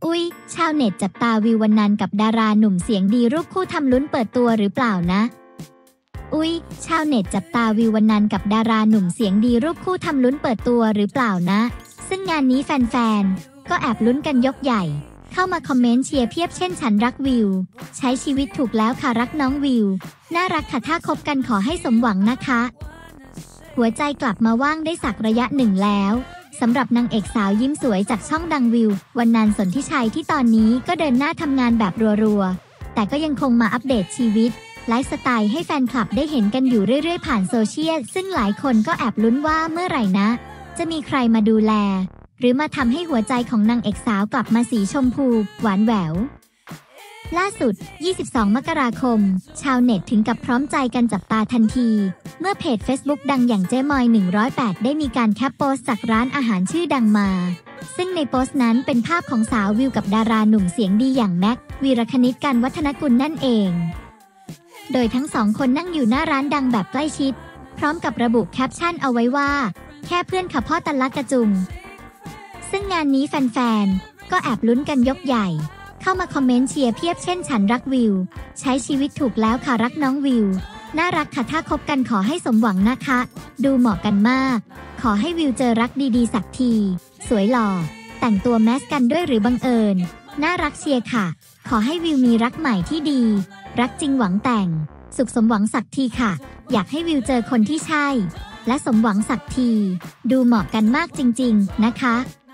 อุ๊ยชาวเน็ตจับตาวิววรรณันท์กับดาราหนุ่มเสียงดีรูปคู่ทำลุ้นเปิดตัวหรือเปล่านะอุ๊ยชาวเน็ตจับตาวิววรรณันท์กับดาราหนุ่มเสียงดีรูปคู่ทำลุ้นเปิดตัวหรือเปล่านะซึ่งงานนี้แฟนๆก็แอบลุ้นกันยกใหญ่เข้ามาคอมเมนต์เชียร์เพียบเช่นฉันรักวิวใช้ชีวิตถูกแล้วค่ะรักน้องวิวน่ารักค่ะถ้าคบกันขอให้สมหวังนะคะหัวใจกลับมาว่างได้สักระยะหนึ่งแล้วสำหรับนางเอกสาวยิ้มสวยจากช่องดังวิววรรณันท์ สนธิชัยที่ตอนนี้ก็เดินหน้าทำงานแบบรัวๆแต่ก็ยังคงมาอัปเดตชีวิตไลฟ์สไตล์ให้แฟนคลับได้เห็นกันอยู่เรื่อยๆผ่านโซเชียลซึ่งหลายคนก็แอบลุ้นว่าเมื่อไหร่นะจะมีใครมาดูแลหรือมาทำให้หัวใจของนางเอกสาวกลับมาสีชมพูหวานแหววล่าสุด 22 มกราคม ชาวเน็ตถึงกับพร้อมใจกันจับตาทันทีเมื่อเพจ Facebook ดังอย่างเจ๊มอย 108 ได้มีการแคปโพสต์จากร้านอาหารชื่อดังมาซึ่งในโพสต์นั้นเป็นภาพของสาววิวกับดาราหนุ่มเสียงดีอย่างแม็กวีรคณิต กันวัฒนกุลนั่นเองโดยทั้งสองคนนั่งอยู่หน้าร้านดังแบบใกล้ชิดพร้อมกับระบุแคปชั่นเอาไว้ว่าแค่เพื่อนค่ะพ่อตันลักกระจุงซึ่งงานนี้แฟนๆก็แอบลุ้นกันยกใหญ่เข้ามาคอมเมนต์เชียร์เพียบเช่นฉันรักวิวใช้ชีวิตถูกแล้วค่ะรักน้องวิวน่ารักค่ะถ้าคบกันขอให้สมหวังนะคะดูเหมาะกันมากขอให้วิวเจอรักดีๆสักทีสวยหล่อแต่งตัวแมสกันด้วยหรือบังเอิญน่ารักเชียร์ค่ะขอให้วิวมีรักใหม่ที่ดีรักจริงหวังแต่งสุขสมหวังสักทีค่ะอยากให้วิวเจอคนที่ใช่และสมหวังสักทีดูเหมาะกันมากจริงๆนะคะ